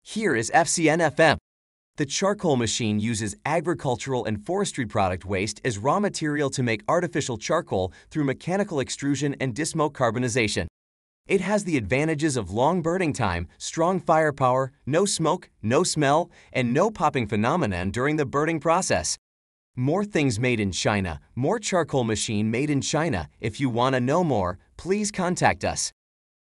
Here is FCNFM. The charcoal machine uses agricultural and forestry product waste as raw material to make artificial charcoal through mechanical extrusion and dismo carbonization. It has the advantages of long burning time, strong firepower, no smoke, no smell, and no popping phenomenon during the burning process. More things made in China, more charcoal machine made in China. If you want to know more, please contact us.